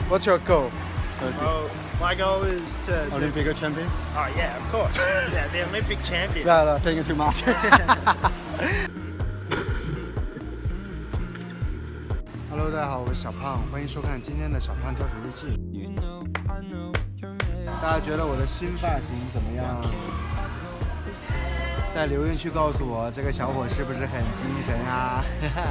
What's your goal? Oh, my goal is to Olympic champion? Oh yeah, of course. Yeah, the Olympic champion. No, thinking too much. Hello， 大家好，我是小胖，欢迎收看今天的小胖跳水日记。大家觉得我的新发型怎么样？在留言区告诉我，这个小伙是不是很精神啊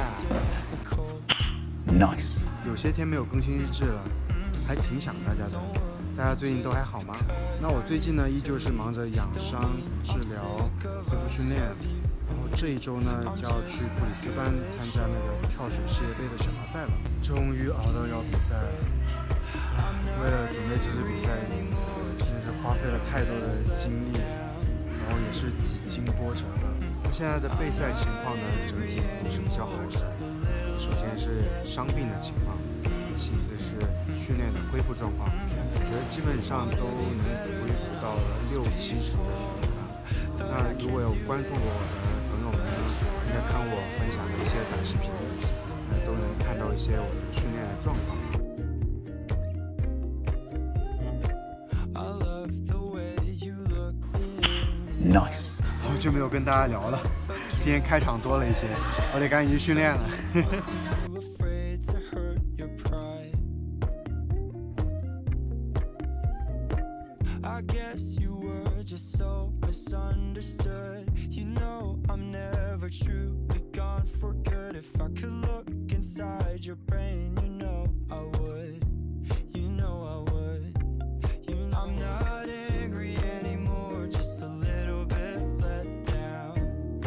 ？Nice。有些天没有更新日志了，还挺想大家的。大家最近都还好吗？那我最近呢，依旧是忙着养伤、治疗、恢复训练。然后这一周呢，就要去布里斯班参加那个跳水世界杯的选拔赛了。终于熬到要比赛了。为了准备这支比赛，真的是花费了太多的精力，然后也是几经波折了。现在的备赛情况呢，整体不是比较好的。首先是伤病的情况，其次是训练的恢复状况，我觉得基本上都能恢复到了6-7成的水平了。那如果有关注我的朋友们呢，应该看我分享的一些短视频，都能看到一些我的训练的状况。Nice， 好久没有跟大家聊了，今天开场多了一些，我得赶紧去训练了。I guess you were just so misunderstood. You know I'm never truly gone for good. If I could look inside your brain, you know I would. You know I would. You know I'm not angry anymore, just a little bit let down.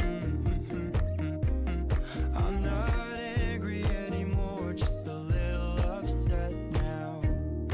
I'm not angry anymore, just a little upset now.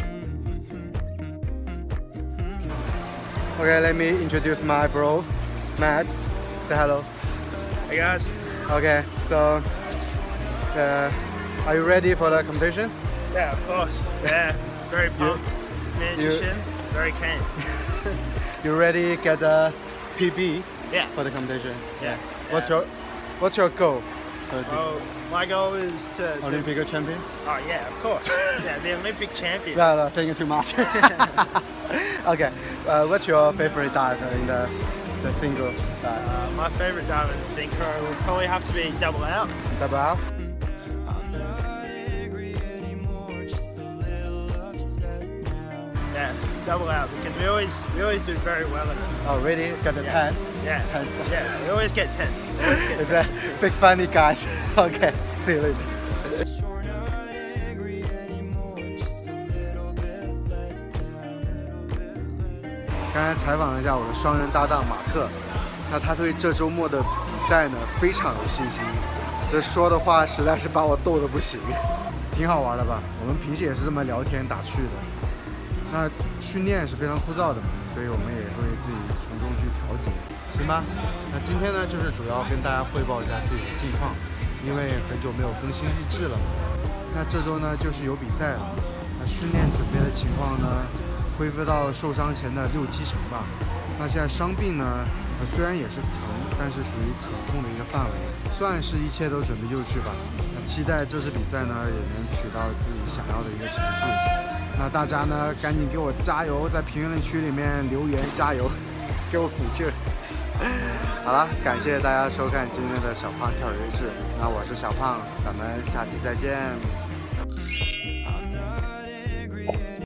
Okay, let me introduce my bro, Matt. Say hello. Hey guys. Okay, so are you ready for the competition? Yeah, of course. Yeah, very pumped. Magician, very keen. You ready to get a PB? Yeah. For the competition? Yeah. What's your goal? Oh, my goal is to Olympic champion? Oh yeah, of course. Yeah, the Olympic champion. No, thinking too much. Okay, what's your favorite dive in the single dive? My favorite dive in synchro would probably have to be double out. Double out? Yeah, double out because we always do very well in it. Oh really? Got the 10? Yeah, yeah, we always get 10. It's a big funny guys. Okay, see you later. 刚才采访了一下我的双人搭档马特，那他对这周末的比赛呢非常有信心，这说的话实在是把我逗得不行，挺好玩的吧？我们平时也是这么聊天打趣的。那训练是非常枯燥的嘛，所以我们也会自己从中去调节，行吧？那今天呢，就是主要跟大家汇报一下自己的近况，因为很久没有更新日志了嘛。那这周呢，就是有比赛了，那训练准备的情况呢？恢复到受伤前的6-7成吧。那现在伤病呢，虽然也是疼，但是属于可控的一个范围，算是一切都准备就绪吧。那期待这次比赛呢，也能取到自己想要的一个成绩。那大家呢，赶紧给我加油，在评论区里面留言加油，给我鼓劲儿。好了，感谢大家收看今天的小胖跳水日志。那我是小胖，咱们下期再见。